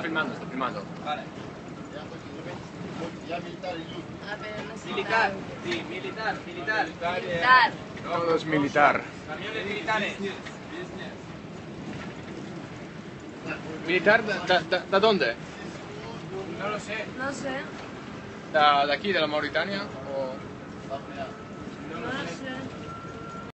filmando, está filmando. Vale. Ya militar y luz. A ver, no sé. Militar, sí, militar. Militar. Todo es militar. Camiones militares. ¿Militar de dónde? No lo sé. No sé. ¿De aquí, de la Mauritania? O...